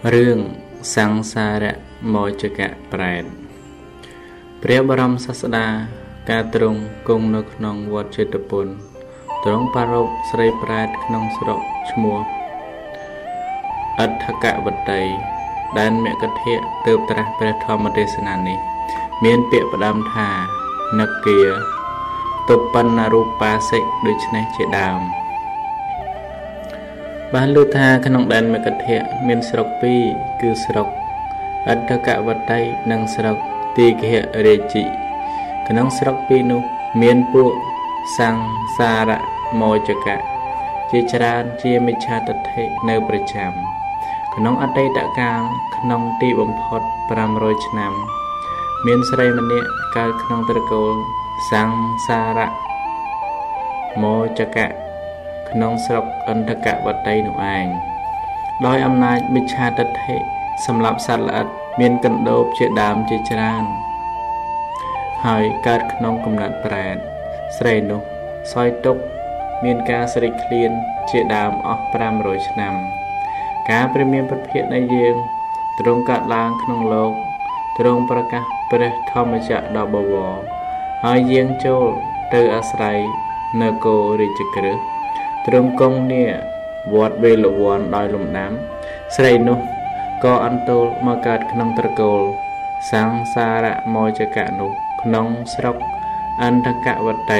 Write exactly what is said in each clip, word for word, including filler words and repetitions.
រឿងសង្សារៈមោចកៈប្រែតព្រះបរមសាស្តាការទ្រង់គង់នៅក្នុងវត្តចេតពុនទ្រង់ប្រារព្ធស្រីប្រែតក្នុងស្រុកឈ្មោះអដ្ឋកវតីដែលមគ្គធៈទើបត្រាស់ព្រះធម្មទេសនានេះមានពាក្យផ្ដាំថានគាទុបណ្ណរូបាសិកដូច្នេះជាដើមបានលើថាក្នុងដែនមគ្គធៈមានស្រុកពីរគឺស្រុកអដ្ឋកវតីនិងស្រុកទីឃៈរាជិក្នុងស្រុកពីរនោះមានពួកសង្សារៈមោចកៈជាច្រើនជាមិច្ឆាទិដ្ឋិនៅប្រចាំក្នុងអតីតកាលក្នុងទីបំផុតប្រាំរយឆ្នាំមានស្រីម្នាក់កើតក្នុងត្រកូលសង្សារៈមោចកៈក្នុងស្រុកអដ្ឋកវតីនោះឯងដោយអំណាចមិច្ឆាទិដ្ឋិសម្រាប់សត្វល្អិតមានកណ្ដូបជាដើមជាច្រើនហើយកើតក្នុងកំណត់ប្រែតស្រីនោះសោយទុកមានការស្រេកឃ្លានជាដើមអស់ប្រាំរយឆ្នាំការព្រះមានប្រភេទនៃយើងទ្រង់កើតឡើងក្នុងលោកទ្រង់ប្រកាសព្រះធម្មចក្រដល់បវរហើយយាងចូលទៅអាស្រ័យនៅគោរាជក្រឹសទ្រង់គង់នាវត្តវេលវ័នដោយលំដាំស្រីនោះក៏អន្ទោលមកកើតក្នុងត្រកូលសង្សារៈមោចកៈនោះក្នុងស្រុកអដ្ឋកវតី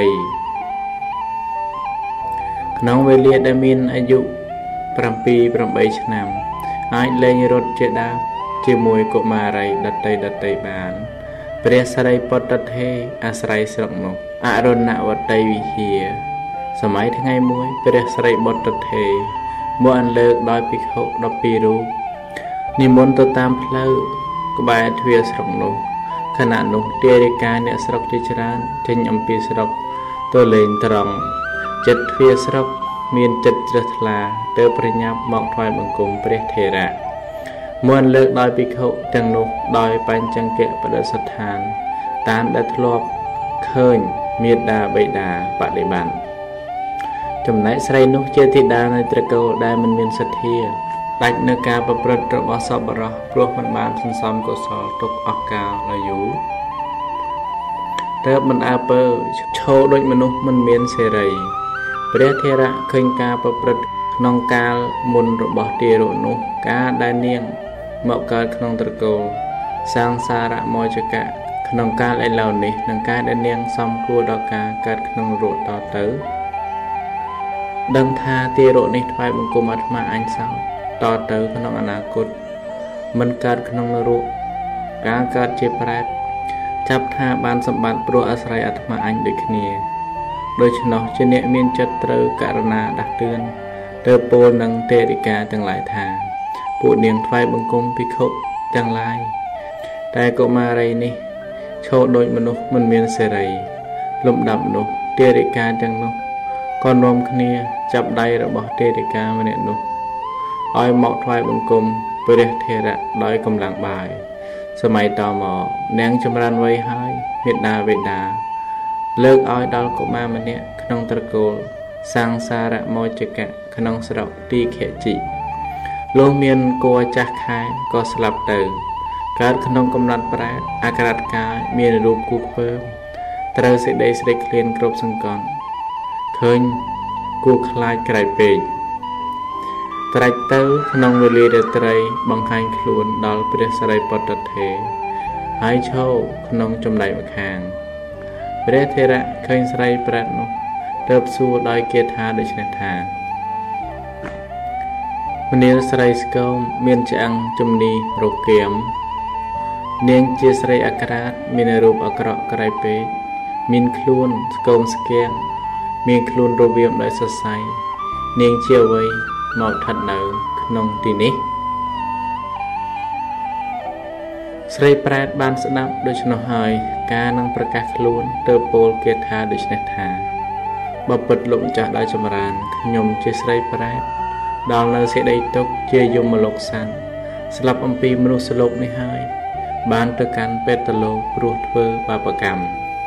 ក្នុងវេលាដែលមានអាយុប្រាំពីរ ប្រាំបីឆ្នាំអាចលេងរត់ជាដើមជាមួយកុមារីដតីដតីបានព្រះសារីពុទ្ធថេរអាស្រ័យស្រុកនោះអរុណវតីវិហារសម័យថ្ងៃមួយព្រះសារីបុត្រថេរមកអន្លើកដោយភិក្ខុដប់ពីររូបនិមន្តទៅតាមផ្លូវក្បែរទ្វារស្រុកនោះខណៈនោះទារិកាអ្នកស្រុកជាច្រើនចេញអំពីស្រុកទៅលេងត្រង់ចិត្តទ្វារស្រុកមានចិត្តជ្រះថ្លាទើបប្រញាប់មកថ្វាយបង្គំព្រះថេរៈមកអន្លើកដោយភិក្ខុទាំងនោះដោយបញ្ចង្គៈបដិស្ថានតាមដែលធ្លាប់ឃើញមេដាបិតាបដិបត្តិចំណែកស្រីនោះជាធីតានៃត្រកូលដែលមិនមានសទ្ធាដាច់នៅការប្រព្រឹត្តរបស់សប្បុរសព្រោះមិនបានសន្សំកុសលទុកអស់កាលដ៏យូរទើបមិនអើពើឈរដូចមនុស្សមិនមានសេរីព្រះថេរៈឃើញការប្រព្រឹត្តក្នុងកាលមុនរបស់ទារកនោះការដែលនាងមកកើតក្នុងត្រកូលសង្សារៈមោចកៈក្នុងកាលឥឡូវនេះនឹងការដែលនាងសំគួរដល់ការកើតក្នុងរកតទៅដឹងថាទារកនេះថ្វាយបង្គំអាត្មាអញសោតទៅក្នុងអនាគតមិនកើតក្នុងនរកការកើតជាប្រែតចាប់ថាបានសម្បត្តិព្រោះអាស្រ័យអាត្មាអញដូចគ្នាដូច្នោះជាអ្នកមានចិត្តត្រូវករណាដាស់តឿនទៅពោលនឹងទេរិកាទាំងឡាយថាពួកនាងថ្វាយបង្គំភិក្ខុទាំងឡាយតែកុមារីនេះឈរដូចមនុស្សមិនមានសេរីលំដាប់នោះទេរិកាទាំងនោះក៏នាំគ្នាចាប់ដៃរបស់ទេរិកាម្នាក់នោះឲ្យមកថ្វាយបង្គំព្រះថេរៈដោយកម្លាំងបាយសម័យតមកនាងចម្រើនវ័យហើយមេដាបិតាលើកឲ្យដល់កុមារម្នាក់ក្នុងត្រកូលសង្សារៈមោចកៈក្នុងស្រុកទីខេជីលុះមានគួរចាស់ខែក៏ស្លាប់ទៅកើតក្នុងកំណត់ប្រែតអាក្រាតកាយមានរូបគូខ្ពើមត្រូវសេចក្តីស្រេកឃ្លានគ្រប់សង្កត់ឃើញគួរខ្លាចក្រៃពេកត្រាច់ទៅក្នុងវេលារាត្រីបង្ហាញខ្លួនដល់ព្រះសារីពុទ្ធថេរហើយឈរក្នុងចំណែកម្ខាងព្រះថេរៈឃើញស្រីប្រែតនោះទើបសួរដោយគាថាដូច្នេះថាមនាលស្រីស្គមមានឆ្អឹងជំនីរកៀមនាងជាស្រីអាក្រាតមានរូបអាក្រក់ក្រៃពេកមានខ្លួនស្គមស្គាំងមានខ្លួនរវាមដោយសរសៃនាងជាអ្វីមកស្ថិតនៅក្នុងទីនេះស្រីប្រែតបានស្ដាប់ដូច្នោះហើយការនឹងប្រកាសខ្លួនទៅពោលគាថាដូច្នេះថាបបិទ្ធលោកម្ចាស់ដោយចម្រើនខ្ញុំជាស្រីប្រែតដល់នៅសេចក្តីទុក្ខជាយមលោកសន្តិស្លាប់អំពីមនុស្សលោកនេះហើយបានទៅកាន់ពេតលោកព្រោះធ្វើបាបកម្ម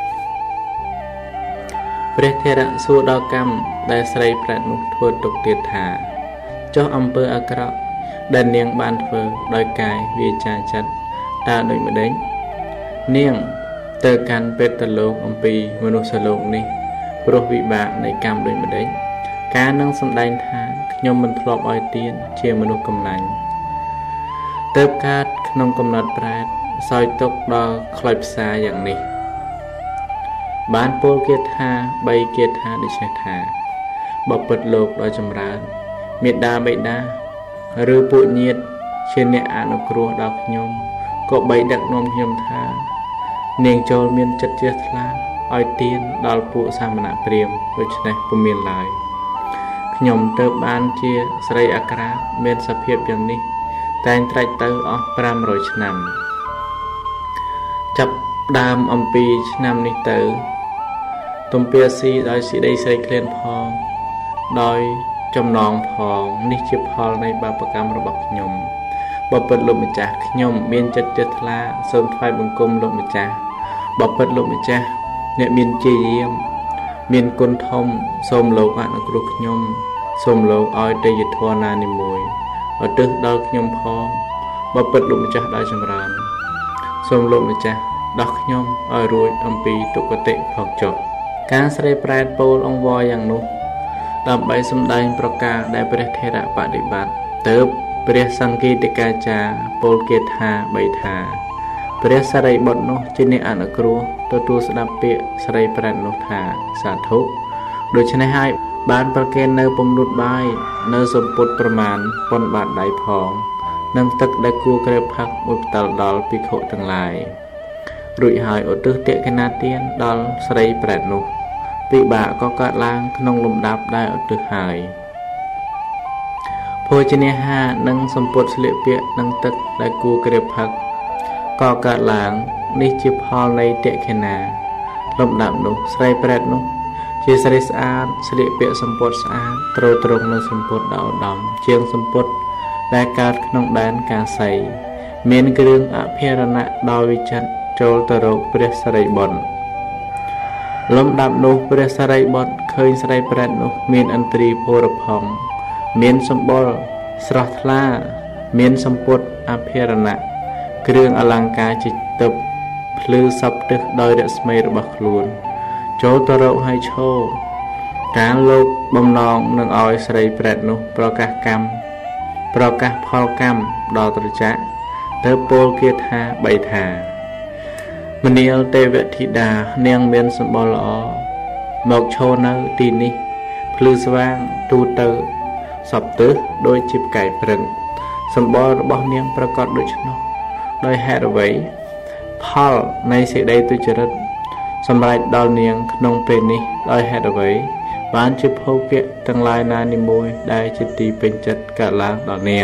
ព្រះថេរៈសួរដល់កម្មដែលស្រីប្រែតនោះធ្វើទុកទៀតថាចុះអំពើអាក្រក់ដែលនាងបានធ្វើដោយកាយវាចាចិត្តតើដូចម្ដេចនាងទៅកាន់ពេតលោកអំពីមនុស្សលោកនេះព្រោះវិបាកនៃកម្មដូចម្ដេចការនឹងសម្ដែងថាខ្ញុំមិនធ្លាប់ឲ្យទានជាមនុស្សកំណាញ់ទៅកើតក្នុងកំណត់ប្រែតសោយទុកដល់ខ្លោចផ្សាយ៉ាងនេះបានពោលគាថាបីគាថាដូចនេះថាបពិតលោកដ៏ចម្រើនមេដាបិតាឬពួកញាតិជាអ្នកអនុគ្រោះដល់ខ្ញុំក៏បីដឹកនាំខ្ញុំថានាងចូលមានចិត្តជ្រះថ្លាឲ្យទានដល់ពួកសាមណព្រាហ្មណ៍ដូច្នេះពុំមានឡើយខ្ញុំទៅបានជាស្រីអក្រាមានសភាពយ៉ាងនេះតែងត្រាច់ទៅអស់ប្រាំរយឆ្នាំចាប់ដើមអំពីឆ្នាំនេះទៅទំពាស៊ីដោយសេចក្តីស្រេកឃ្លានផងដោយចំណងផងនេះជាផលនៃបាបកម្មរបស់ខ្ញុំបពិតលោកម្ចាស់ខ្ញុំមានចិត្តជ្រះថ្លាសូមថ្វាយបង្គំលោកម្ចាស់បពិតលោកម្ចាស់អ្នកមានជាយាមមានគុណធំសូមលោកអនុគ្រោះខ្ញុំសូមលោកឲ្យទេយធម៌ណានីមួយឧទ្ទិសដល់ខ្ញុំផងបពិតលោកម្ចាស់ដោយចម្រើនសូមលោកម្ចាស់ដោះខ្ញុំឲ្យរួចអំពីទុគតិផងចុះការស្រីប្រែតពោលអង្វរយ៉ាងនោះដើម្បីសម្ដែងប្រការដែលព្រះថេរបដិបត្តិទើបព្រះសង្ឃីតិកាចារ្យពោលគាថាបីថាព្រះសារីបុត្រនោះជាអ្នកអនុគ្រោះទទួលស្ដាប់ពាក្យស្រីប្រែតនោះថាសាធុដូច្នេះហើយបានប្រគេននៅពំនុតបាយនៅសម្ពុតប្រមាណប៉ុនបាតដៃផងនិងទឹកដែលគួរក្រេបផឹកមួយផ្តិលដល់ភិក្ខុទាំងឡាយរួចហើយឧទ្ទិសទក្ខិណាទានដល់ស្រីប្រែតនោះពិបាកក៏កើតឡើងក្នុងលំដាប់ដែលឧទ្ទិសហើយភោជនាហារនិងសម្ពុតស្លៀកពាក់និងទឹកដែលគួរក្រេបផឹកក៏កើតឡើងនេះជាផលនៃទក្ខិណាលំដាប់នោះស្រីប្រែតនោះជាស្រីស្អាតស្លៀកពាក់សម្ពុតស្អាតត្រោត្រង់នៅសម្ពុតដ៏ឧត្តមជាងសម្ពុតដែលកើតក្នុងដែនកាសីមានគ្រឿងអភិរណៈដោយវិចិត្រចូលទៅរកព្រះសារីបុត្រលំដាប់នោះព្រះសារីបុត្រឃើញស្រីប្រែតនោះមានឥន្ទ្រីភោរផង់មានសម្បុរស្រស់ថ្លាមានសម្ពុតអភិរណៈគ្រឿងអលង្ការជាទិព្វភ្លឺសព្ទិសដោយរស្មីរបស់ខ្លួនចូលទៅរកឲ្យឈរការលោកបំណងនឹងឲ្យស្រីប្រែតនោះប្រកាសកម្មប្រកាសផលកម្មដល់ត្រចក្រទៅពោលគាថាបីថាមនាលទេវធីតានាងមានសម្បុរល្អមកឈរនៅទីនេះភ្លឺស្វាងទូទៅសព្ទិសដោយជាផ្កាយព្រឹងសម្បុររបស់នាងប្រកបដូច្នោះដោយហេតុអ្វីផលនៃសេចក្តីទុច្ចរិតសម្រេចដល់នាងក្នុងពេលនេះដោយហេតុអ្វីបានជាភោគៈទាំងឡាយណានីមួយដែលជាទីពេញចិត្តកើតឡើងដល់នាង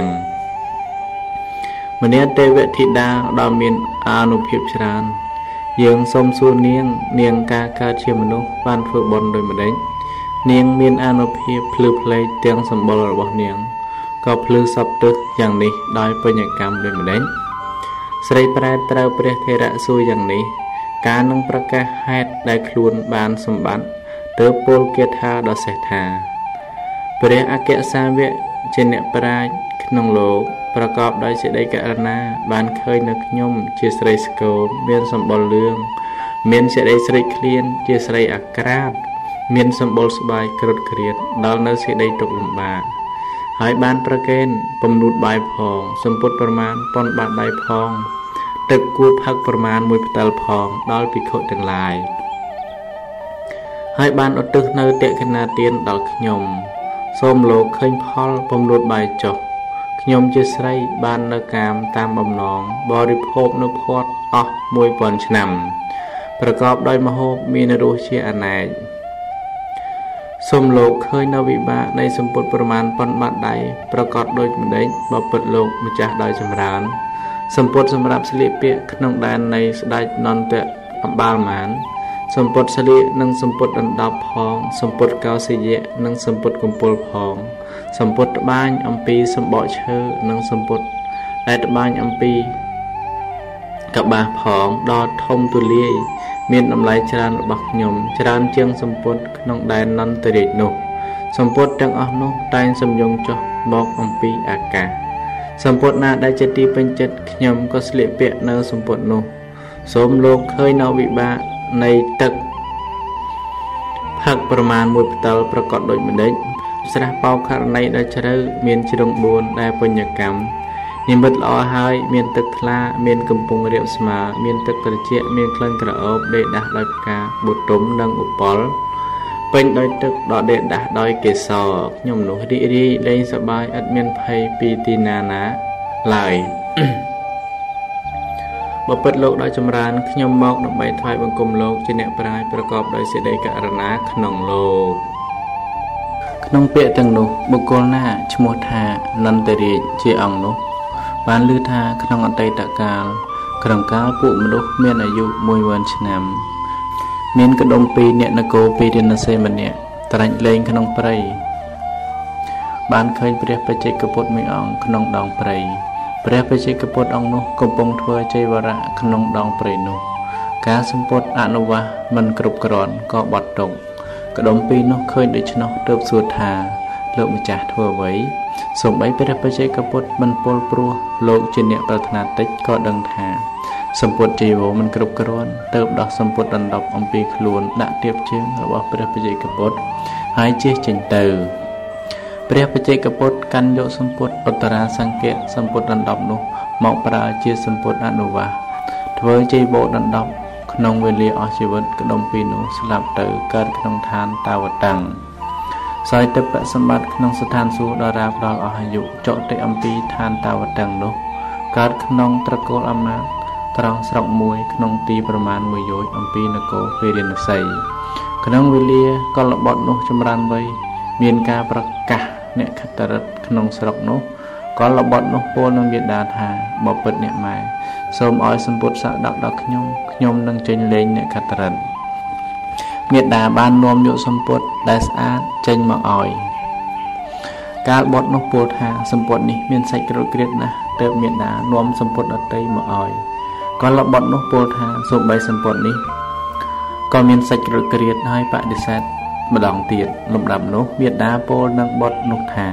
មនាលទេវធីតាដ៏មានអានុភាពច្រើនយើងសូមសួរនាងនាងការកើតជាមនុស្សបានធ្វើបុណ្យដូចម្ដេចនាងមានអានុភាពភ្លឺផ្លេកទាំងសម្បុររបស់នាងក៏ភ្លឺសព្ទិសយ៉ាងនេះដោយបញ្ញកម្មដូចម្ដេចស្រីប្រែតត្រូវព្រះថេរៈសួរយ៉ាងនេះការនឹងប្រកាសហេតុដែលខ្លួនបានសម្បត្តិទើបពោលគាថាដ៏សេះថាព្រះអគ្គសាវកជាអ្នកប្រាជ្ញក្នុងលោកប្រកបដោយសេចក្តីករុណាបានឃើញនៅខ្ញុំជាស្រីស្គមមានសម្បុរលឿងមានសេចក្តីស្រេកឃ្លានជាស្រីអាក្រាតមានសម្បុរស្បាយគ្រុតគ្រៀតដល់នៅសេចក្តីទុក្ខលំបាកហើយបានប្រគេនពំនូតបាយផងសម្ពុតប្រមាណប៉ុនបាតដៃផងទឹកគួរផឹកប្រមាណមួយផ្តិលផងដល់ភិក្ខុទាំងឡាយហើយបានឧទ្ទិសនៅទក្ខិណាទានដល់ខ្ញុំសូមលោកឃើញផលពំនូតបាយចុះខ្ញុំជាស្រីបាននៅកាមតាមបំណងបរិភោគនៅផាត់អស់មួយពាន់ឆ្នាំប្រកបដោយមហូបមានរសជាអនេកសូមលោកឃើញនៅវិបាកនៃសម្ពុតប្រមាណប៉ុនបាត់ដៃប្រកបដូចម្ដេចបពិតលោកម្ចាស់ដោយចម្រើនសម្ពុតសម្រាប់ស្លៀកពាក់ក្នុងដែននៃស្ដេចនន្តៈអម្បាលមានសម្ពុតស្លៀកនិងសម្ពុតដណ្ដប់ផងសម្ពុតកោសិយៈនិងសម្ពុតកំពុលផងសម្ពុតត្បាញអំពីសម្បកឈើនិងសម្ពុតដែលត្បាញអំពីកបាសផងដ៏ធំទូលាយមានតម្លៃច្រើនរបស់ខ្ញុំច្រើនជាងសម្ពុតក្នុងដែននន្តរាជនោះសម្ពុតទាំងអស់នោះតែងសំយងចុះមកអំពីអាកាសសម្ពុតណាដែលជាទីពេញចិត្តខ្ញុំក៏ស្លៀកពាក់នៅសម្ពុតនោះសូមលោកឃើញនៅវិបាកនៃទឹកផឹកប្រមាណមួយផ្តិលប្រកបដូចម្ដេចស្រះបោកករណីដែលជ្រៅមានជ្រុងបួនដែលបញ្ញកម្មនិមិត្តល្អហើយមានទឹកថ្លាមានកំពង់រាបស្មើមានទឹកត្រជាក់មានក្លិនក្រអូបដេកដាស់ដោយផ្កាបុទុមនិងឧពលពេញដោយទឹកដកដេកដាស់ដោយកេសរខ្ញុំនោះរីករាយលេងសប្បាយឥតមានភ័យពីទីណាណាឡើយបពិតលោកដោយចម្រើនខ្ញុំមកដើម្បីថ្វាយបង្គំលោកជាអ្នកប្រាជ្ញប្រកបដោយសេចក្តីករុណាក្នុងលោកក្នុងពាក្យទាំងនោះបុគ្គលណាឈ្មោះថានន្តរាជជាអង្គនោះបានឮថាក្នុងអតីតកាលក្រឹងកាលពួកមនុស្សមានអាយុមួយម៉ឺនឆ្នាំមានកដុំពីរអ្នកនគរពីរិណសេម្នាក់ត្រាច់លេងក្នុងព្រៃបានឃើញព្រះបច្ចេកពុទ្ធមួយអង្គក្នុងដងព្រៃព្រះបច្ចេកពុទ្ធអង្គនោះកំពុងធ្វើចៃវរៈក្នុងដងព្រៃនោះការសម្ពុតអនុវាសមិនគ្រប់គ្រាន់ក៏បាត់ទុកកដុំពីរនោះឃើញដូច្នោះទើបសួរថាលោកម្ចាស់ធ្វើអ្វីសូម្បីព្រះបច្ចេកពុទ្ធមិនពលព្រោះលោកជាអ្នកប្រាថ្នាតិចក៏ដឹងថាសម្ពុតជីវរមិនគ្រប់គ្រាន់ទើបដោះសម្ពុតដណ្ដប់អំពីខ្លួនដាក់ទៀបជើងរបស់ព្រះបច្ចេកពុទ្ធហើយជិះចេញទៅព្រះបច្ចេកពុទ្ធកាន់យកសម្ពុតឧត្តរាសង្កៈសម្ពុតដណ្ដប់នោះមកប្រើជាសម្ពុតអនុវាសធ្វើជីវរដណ្ដប់ក្នុងវេលាអស់ជីវិតក្ដុំពីរនោះស្លាប់ទៅកើតក្នុងឋានតាវតੰសោយទឹកបសម្បត្តិក្នុងស្ថានសួគ៌ដរាបដល់អស់អាយុចុតិអំពីឋានតាវតੰនោះកើតក្នុងត្រកូលអាមាត្យត្រង់ស្រុកមួយក្នុងទីប្រមាណមួយយោជន៍អំពីនគរពេរិណសីក្នុងវេលាកលបុត្រនោះចម្រើនវ័យមានការប្រកាសអ្នកខត្តរិទ្ធក្នុងស្រុកនោះកលបុត្រនោះពោលនឹងមាតាថាបពិតអ្នកម៉ែសូមឲ្យសម្ពុតសាក់ដាក់ដល់ខ្ញុំខ្ញុំនឹងចេញលេងអ្នកខត្តរិទ្ធមាតាបាននាំយកសម្ពុតដែលស្អាតចេញមកឲ្យកាលបុត្រនោះពោលថាសម្ពុតនេះមានសាច់ក្រូចក្រៀតណាស់ទើបមាតានាំសម្ពុតដតីមកឲ្យកលបុត្រនោះពោលថាសូម្បីសម្ពុតនេះក៏មានសាច់ក្រូចក្រៀតហើយបដិសេធម្ដងទៀតលំដាប់នោះមាតាពោលនឹងបុត្រនោះថា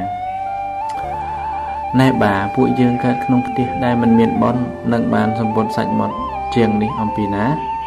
ណែបាពួកយើងកើតក្នុងផ្ទះដែលមិនមានបុណ្យនឹងបានសម្ពុតសាច់មាត់ជាងនេះអំពីណា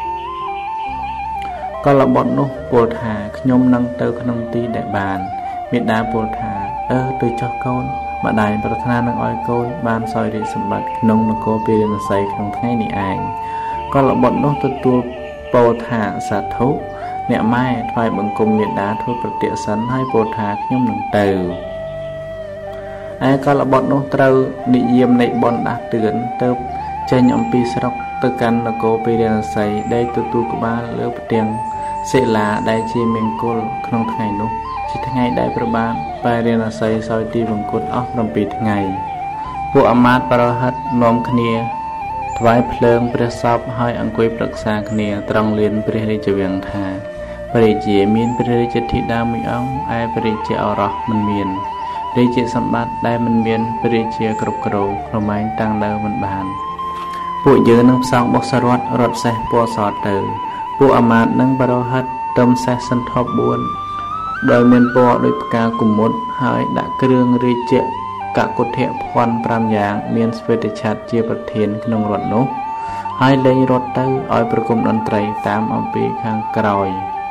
កលបុត្រនោះពោលថាខ្ញុំនឹងទៅក្នុងទីដែលបានមាតាពោលថាអឺទៅចុះកូនម្ដាយប្រាថ្នានឹងឲ្យកូនបានសោយរាជសម្បត្តិក្នុងនគរពេរិណសីក្នុងថ្ងៃនេះឯងកលបុត្រនោះទទួលពោលថាសាធុអ្នកម៉ែថ្វាយបង្គំមាតាធ្វើប្រតិសិនហើយពោលថាខ្ញុំនឹងទៅឯកលបុត្រនោះត្រូវនិយាមនៃបនដាស់តឿនទៅចេញអំពីស្រុកទៅកាន់នគរពេរិណសីដែលទទួលក្បាលលើផ្ទាំងសិលាដែលជាមង្គលក្នុងថ្ងៃនោះជាថ្ងៃដែលព្រះបាទពេរិណសីសោយទីវង្គតអស់ប្រាំពីរថ្ងៃពួកអាមាត្យបរិហិតនាំគ្នាថ្វាយភ្លើងព្រះសពហើយអង្គុយប្រឹក្សាគ្នាត្រង់លានព្រះរាជវាំងថាព្រះរាជាមានព្រះរាជធីតាមួយអង្គឯព្រះរាជាឱរសមិនមានរាជសម្បត្តិដែលមិនមានព្រះរាជាគ្រប់គ្រងប្រម៉ែងតាំងនៅមិនបានពួកយើងនឹងផ្សងបុស្សរត់រត់សេះពណ៌សទៅពួកអាមាត្យនឹងបរិហិតទំសេះសន្ធប់បួនដោយមានពណ៌ដូចផ្កាគុមុតហើយដាក់គ្រឿងរាជកកុធៈភ័ណ្ឌប្រាំយ៉ាងមានស្វេតឆ័ត្រជាប្រធានក្នុងរថនោះហើយលេងរត់ទៅឲ្យប្រគំតន្ត្រីតាមអំពីខាងក្រោយ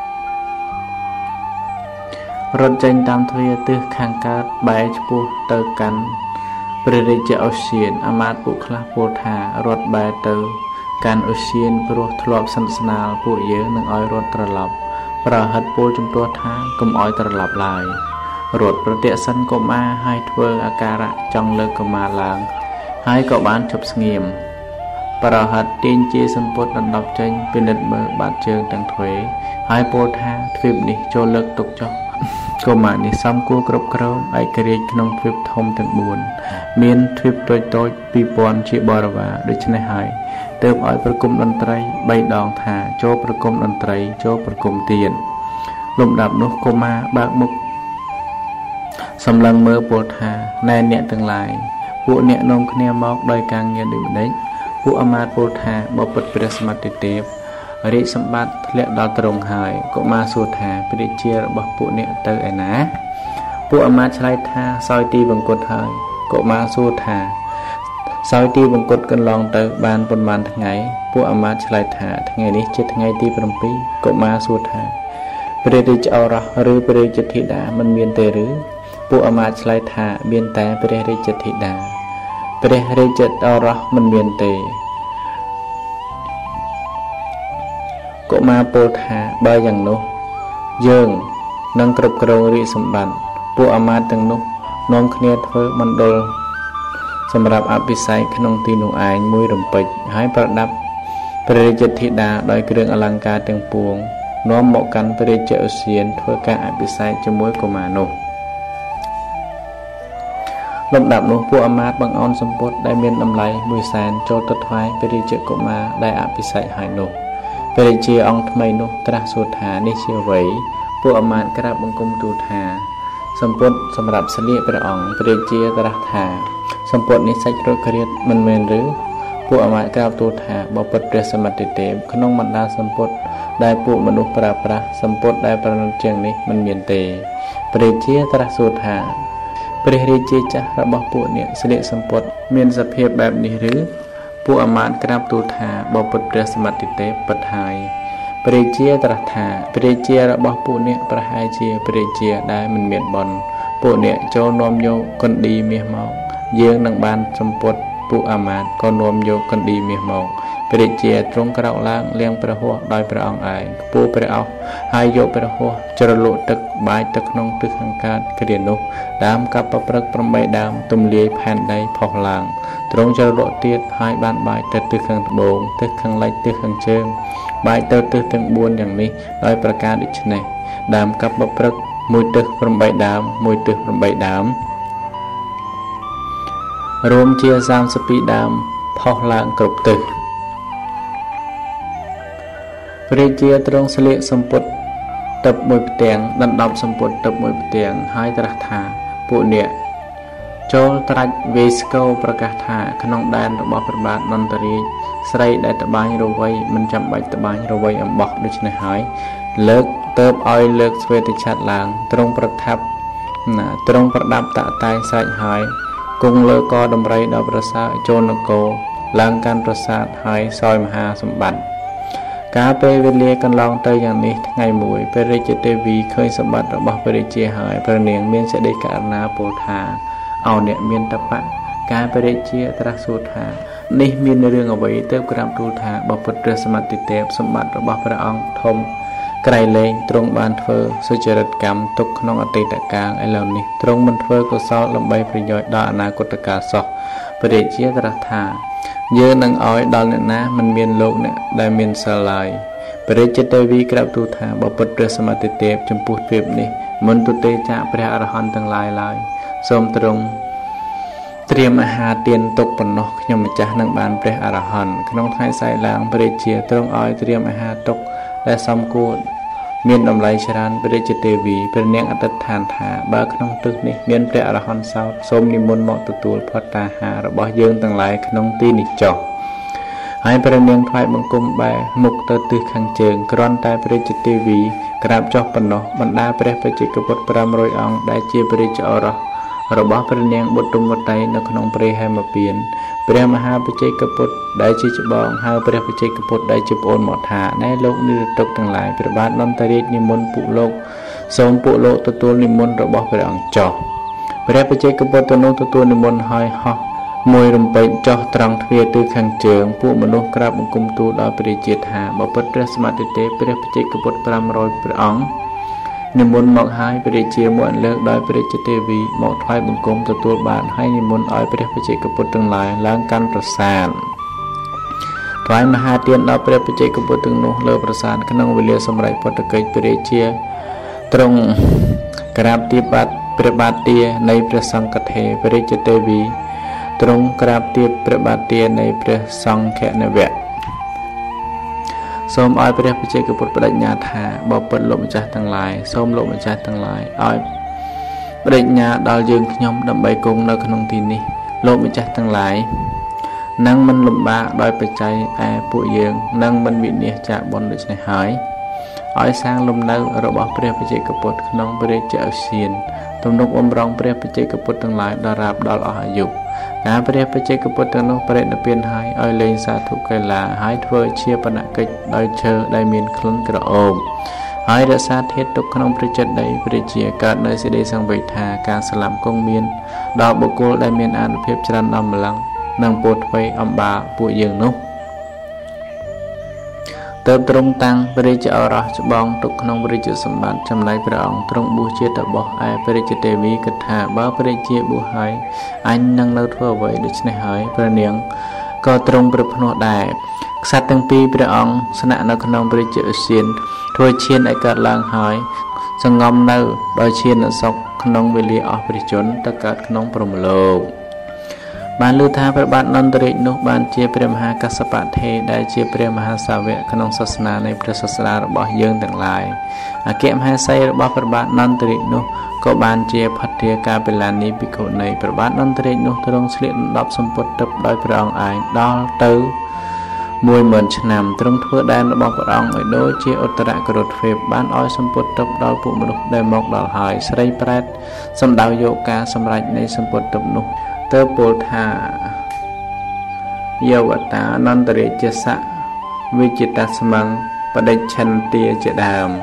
រត់ចេញតាមទ្វារទិសខាងកើតបែរឆ្ពោះទៅកាន់ព្រះរាជអូសៀនអាមាត្យពួកខ្លះពោលថារត់បែរទៅកាន់អូសៀនព្រោះធ្លាប់ស្និទ្ធស្នាលពួកយើងនឹងឲ្យរត់ត្រឡប់ប្រហិតពោលជំទាស់ថាកុំឲ្យត្រឡប់ឡើយរត់ប្រតិសិនកុមារហើយធ្វើអាការៈចង់លើកកុមារឡើងហើយក៏បានជប់ស្ងៀមប្រហិតទាញជាសម្ពុតដណ្ដប់ចេញពិនិត្យមើលបាត់ជើងទាំងទ្វេហើយពោលថាទ្វីបនេះចូលលើកទុកចុះកុមារនេះសំគួរគ្រប់គ្រងឯករាជ្យក្នុងទ្វីបធំទាំងបួនមានទ្វីបតូចតូចពីរពាន់ជាបរិវារដូច្នេះហើយទើបឲ្យប្រគំតន្ត្រីបីដងថាចូលប្រគំតន្ត្រីចូលប្រគំទៀតលំដាប់នោះកុមារបើកមុខសម្លឹងមើលពោលថាណែអ្នកទាំងឡាយពួកអ្នកនាំគ្នាមកដោយការងារដូចម្ដេចពួកអាមាត្យពោលថាបពិតព្រះសមត្ថទេពរាជសម្បត្តិធ្លាក់ដល់ទ្រង់ហើយកុមារសួរថាព្រះរាជារបស់ពួកអ្នកទៅឯណាពួកអាមាត្យឆ្លើយថាសោយទីវង្គតហើយកុមារសួរថាសោយទីបង្គត់កន្លងទៅបានប៉ុន្មានថ្ងៃពួកអាមាត្យឆ្លើយថាថ្ងៃនេះជាថ្ងៃទី7កុមារសួរថាព្រះរាជឱរសឬព្រះរាជធីតាមិនមានទេឬពួកអាមាត្យឆ្លើយថាមានតែព្រះរាជធីតាព្រះរាជឱរសមិនមានទេកុមារពោលថាបើយ៉ាងនោះយើងនឹងគ្រប់គ្រងរាជសម្បត្តិពួកអាមាត្យទាំងនោះនាំគ្នាធ្វើមណ្ឌលសម្រាប់អភិសេកក្នុងទីនោះឯងមួយរំពេចហើយប្រដាប់ព្រះរាជធីតាដោយគ្រឿងអលង្ការទាំងពួងនាំមកកាន់ព្រះរាជឧទ្យានធ្វើការអភិសេកជាមួយកុមារនោះលំដាប់នោះពួកអាមាត្យបង្អោនសម្ពុតដែលមានតម្លៃមួយសែនចូលទៅថ្វាយព្រះរាជកុមារដែលអភិសេកហើយនោះព្រះរាជាអង្គថ្មីនោះត្រាស់សួរថានេះជាអ្វីពួកអាមាត្យក្រាបបង្គំទូលថាសម្ពុតសម្រាប់ស្លៀកព្រះអង្គព្រះរាជាត្រាស់ថាសម្ពុតនេះសាច់រត់ក្រៀតមិនមែនឬពួកអាមាត្យក្រាបទូលថាបបិទ្ធព្រះសមត្ថទេពក្នុងបណ្ដាសម្ពុតដែលពួកមនុស្សប្រើប្រាស់សម្ពុតដែលប្រណិតជាងនេះមិនមានទេព្រះរាជាត្រាស់សួរថាព្រះរាជាចាស់របស់ពួកអ្នកស្លៀកសម្ពុតមានសភាពបែបនេះឬពួកអាមាត្យក្រាបទូលថាបបិទ្ធព្រះសមត្ថទេពពិតហើយព្រះរាជាត្រាស់ថាព្រះរាជារបស់ពួកអ្នកប្រហែលជាព្រះរាជាដែលមិនមានបុណ្យពួកអ្នកចូលនាំយកកណ្ឌីមាសមកយើងនឹងបានសម្ពុតពួកអាមាត្យក៏នាំយកកណ្ឌីមាសមកព្រះរាជាទ្រង់ក្រោកឡើងលាងព្រះហស្ថដោយព្រះអង្គឯងខ្ពស់ព្រះអោសហើយយកព្រះហស្ថជ្រលក់ទឹកបាចទៅក្នុងទិសខាងកើតគ្រានោះដើមកាប់ប្រព្រឹក8ដើមទំលាយផែនដីផុសឡើងទ្រង់ជ្រលក់ទៀតហើយបានបាចទៅទិសខាងត្បូងទិសខាងលិចទិសខាងជើងបាចទៅទិសទាំង4យ៉ាងនេះដោយប្រការដូចនេះដើមកាប់ប្រព្រឹកមួយទិស8ដើមមួយទិស8ដើមរួមជា32ដើមផុសឡើងគ្រប់ទិសព្រះរាជាទ្រង់ស្លៀកសម្ពុតទឹកមួយផ្ទាំងដណ្ដប់សម្ពុតទឹកមួយផ្ទាំងហើយត្រាស់ថាពួកអ្នកចូលត្រាច់វេស្កោប្រកាសថាក្នុងដែនរបស់ព្រះបាទនន្តរាជស្រីដែលត្បាញរវៃមិនចាំបាច់ត្បាញរវៃអំបោះដូច្នេះហើយលើកទៅឲ្យលើកស្វេតឆ័ត្រឡើងទ្រង់ប្រថាប់ណាទ្រង់ប្រដាប់តាក់តែងស្រេចហើយគង់លើកដំរីដល់ប្រសើរចូលនគរឡើងកាន់ប្រាសាទហើយសោយមហាសម្បត្តិកាលពេលវេលាកន្លងទៅយ៉ាងនេះថ្ងៃមួយព្រះរាជទេវីឃើញសម្បត្តិរបស់ព្រះរាជាហើយព្រះនាងមានសេចក្តីករុណាពោលថាអោអ្នកមានតបៈកាលព្រះរាជាត្រាស់សួរថានេះមានរឿងអ្វីទើបក្រាបទូលថាបពុតព្រះសមត្ថទេពសម្បត្តិរបស់ព្រះអង្គធំក្រៃលែងទ្រង់បានធ្វើសុចរិតកម្មទុកក្នុងអតីតកាលឥឡូវនេះទ្រង់មិនធ្វើកុសលដើម្បីប្រយោជន៍ដល់អនាគតកាលសោះព្រះរាជាត្រាស់ថាយើងនឹងឲ្យដល់អ្នកណាមិនមានលោកអ្នកដែលមានសិលឡើយព្រះរាជទេវីក្រាបទូលថាបពុតព្រះសមត្ថទេពចំពោះភាពនេះមិនទុទេចាកព្រះអរហន្តទាំងឡាយឡើយសូមទ្រង់ត្រៀមអាហារទានទុកប៉ុណ្ណោះខ្ញុំម្ចាស់នឹងបានព្រះអរហន្តក្នុងថ្ងៃសែកឡើងព្រះរាជាទ្រង់ឲ្យត្រៀមអាហារទុកដែលសមគួរមានតម្លៃច្រើនព្រះរាជទេវីព្រះនាងអធិដ្ឋានថាបើក្នុងទឹកនេះមានព្រះអរហន្តសោតសូមនិមន្តមកទទួលផត្តាហាររបស់យើងទាំងឡាយក្នុងទីនេះចុះហើយព្រះនាងថ្វាយបង្គំបែរមុខទៅទិសខាងជើងគ្រាន់តែព្រះរាជទេវីក្រាបចុះប៉ុណ្ណោះបណ្ដាព្រះបច្ចេកពុទ្ធ500អង្គដែលជាព្រះរាជឱរសរបស់ព្រះនាងបុត្រមវតីនៅក្នុងព្រះហេមពៀនព្រះមហាបច្ចេកពុទ្ធដែលជាច្បងហៅព្រះបច្ចេកពុទ្ធដែលជាប្អូនមកថាណែលោកនិរតុកទាំងឡាយព្រះបាទនន្តរាជនិមន្តពួកលោកសូមពួកលោកទទួលនិមន្តរបស់ព្រះអង្គចុះព្រះបច្ចេកពុទ្ធទៅនោះទទួលនិមន្តហើយហោះមួយរំពេចចុះត្រង់ទ្វារទិសខាងជើងពួកមនុស្សក្រាបបង្គំទូលដល់ព្រះរាជាថាបពុតព្រះសមត្ថទេពព្រះបច្ចេកពុទ្ធ500ព្រះអង្គនិមន្តមកហើយព្រះរាជាមួយលើកដោយព្រះរាជទេវីមកថ្វាយបង្គំទទួលបានហើយនិមន្តឲ្យព្រះបច្ចេកពុទ្ធទាំងឡាយឡើងកាន់ប្រាសាទថ្វាយមហាទានដល់ព្រះបច្ចេកពុទ្ធទាំងនោះលើប្រាសាទក្នុងវេលាសម្រេចពុទ្ធកិច្ចព្រះរាជាទ្រង់ក្រាបទាបបាត់ព្រះបាទទានៃព្រះសង្ឃថេរព្រះរាជទេវីទ្រង់ក្រាបទាបព្រះបាទទានៃព្រះសង្ឃនវៈសូមឲ្យព្រះបច្ចេកពុទ្ធបដិញ្ញាថាបបិទ្ធលោកម្ចាស់ទាំងឡាយសូមលោកម្ចាស់ទាំងឡាយឲ្យបដិញ្ញាដល់យើងខ្ញុំដើម្បីគង់នៅក្នុងទីនេះលោកម្ចាស់ទាំងឡាយនឹងមិនលំបាកដោយបច្ច័យឯពួកយើងនឹងមិនវិនាសចាកបុណ្យដូច្នេះហើយឲ្យសាងលំនៅរបស់ព្រះបច្ចេកពុទ្ធក្នុងព្រះរាជឧទ្យានទំនុកបំរុងព្រះបច្ចេកពុទ្ធទាំងឡាយដល់រាបដល់អស់អាយុការព្រះបច្ចេកពុទ្ធទាំងនោះប្រេតនិព្វានហើយឲ្យលែងសាធុកៃឡាហើយធ្វើជាបណកិច្ចដោយឈើដែលមានក្លិនក្រអូបហើយរក្សាធាតុទុកក្នុងព្រះចិត្តដីព្រះជាកើតនៅសេចក្តីសង្វេគថាការស្លាប់គង់មានដល់បុគ្គលដែលមានអានុភាពច្រើនដល់ម្លឹងនិងពោលថ្មីអំបាពួកយើងនោះទើបទ្រង់តាំងព្រះរាជឱរសច្បងទុកក្នុងព្រះរាជសម្បត្តិចំណែកព្រះអង្គទ្រង់បួសជាតបោះឯព្រះរាជទេវីគិតថាបើព្រះរាជាបួសហើយអញនឹងនៅធ្វើអ្វីដូច្នេះហើយព្រះនាងក៏ទ្រង់ព្រះភ្នោះដែរក្សត្រទាំងពីរព្រះអង្គស្នាក់នៅក្នុងព្រះរាជឧទ្យានធ្វើឈានឲ្យកើតឡើងហើយសង្ងំនៅដោយឈានសុខក្នុងវេលាអស់ព្រះជន្មទៅកើតក្នុងព្រហ្មលោកបានលើថាព្រះបាទនន្ទរាជនោះបានជាព្រះមហាកស្សបៈថេរដែលជាព្រះមហាសាវកក្នុងសាសនានៃព្រះសាសនារបស់យើងទាំងឡាយអគ្គមហេសីរបស់ព្រះបាទនន្ទរាជនោះក៏បានជាផាត្រាកាបិលានីភិក្ខុនៃព្រះបាទនន្ទរាជនោះទ្រង់ស្លៀកដណ្ដប់សម្ពុតទឹកដោយព្រះអង្គឯងដល់ទៅមួយម៉ឺនឆ្នាំទ្រង់ធ្វើដែនរបស់ព្រះអង្គឲ្យដូចជាឧត្តរករុទ្វេបបានឲ្យសម្ពុតទឹកដល់ពួកមនុស្សដែលមកដល់ហើយស្រីប្រែតសម្ដៅយកការសម្រេចនៃសម្ពុតទឹកនោះទើបពោលថាយោវតាអនន្តរាជសៈវិជិតាស្មੰបដិច្ឆន្ទាជាដើម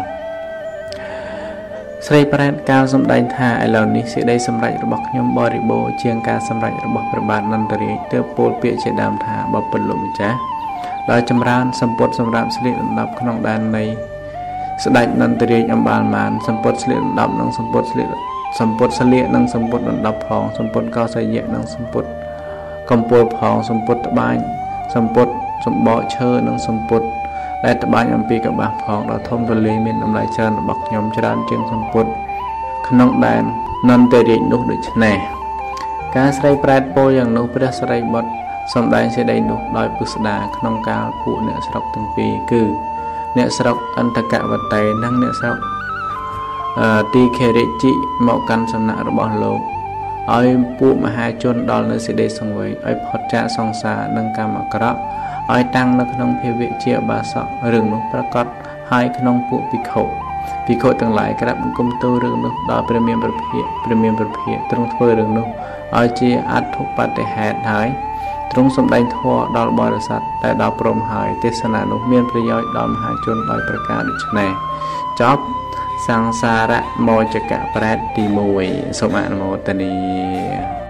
ស្រីប្រែតកាលសម្ដែងថាឥឡូវនេះសេចក្តីសម្រេចរបស់ខ្ញុំបរិបូរណ៍ជាងការសម្រេចរបស់ព្រះបាទនន្តរាជទើបពោលពាក្យជាដើមថាបពិតលោកម្ចាស់ដោយចម្រើនសម្ពុតសម្រាប់ស្លៀកដណ្ដប់ក្នុងដែននៃស្ដេចនន្តរាជអម្បាលមានសម្ពុតស្លៀកដណ្ដប់និងសម្ពុតស្លៀកសម្ពុតស្លៀកនិងសម្ពុតដណ្ដប់ផងសម្ពុតកោសយៈនិងសម្ពុតកំពូលផងសម្ពុតត្បាញសម្ពុតសម្បកឈើនិងសម្ពុតដែលត្បាញអំពីកបាសផងដល់ធំទលាយមានតម្លៃច្រើនរបស់ខ្ញុំច្រើនជាងសម្ពុតក្នុងដែននន្តរាជនោះដូច្នេះការស្រីប្រែតពោលយ៉ាងនោះព្រះសិរីបុត្រសម្ដែងសេចក្តីនោះដោយពុស្ដាក្នុងកាលពួកអ្នកស្រុកទាំងពីរគឺអ្នកស្រុកអន្តកវតេនិងអ្នកស្រុកទីខេរិជីមកកាន់សំណាក់របស់លោកឲ្យពួកមហាជនដល់នៅសេចក្តីសង្វេគឲ្យផុតចាកសង្សារនិងកម្មអាក្រក់ឲ្យតាំងនៅក្នុងភាវៈជាបាសករឿងនោះប្រកាសហើយក្នុងពួកភិក្ខុភិក្ខុទាំងឡាយក្រាបបង្គំទូលរឿងនោះដល់ព្រះមានព្រះភិក្ខព្រះមានព្រះភិក្ខទ្រង់ធ្វើរឿងនោះឲ្យជាអត្ថបទហេតុហើយទ្រង់សម្ដែងធម៌ដល់បរិស័ទដែលដល់ព្រមហើយទេសនានោះមានប្រយោជន៍ដល់មហាជនដោយប្រការដូច្នេះចប់សង្សារៈមោចកៈប្រែតទីមួយសូមអនុមោទនា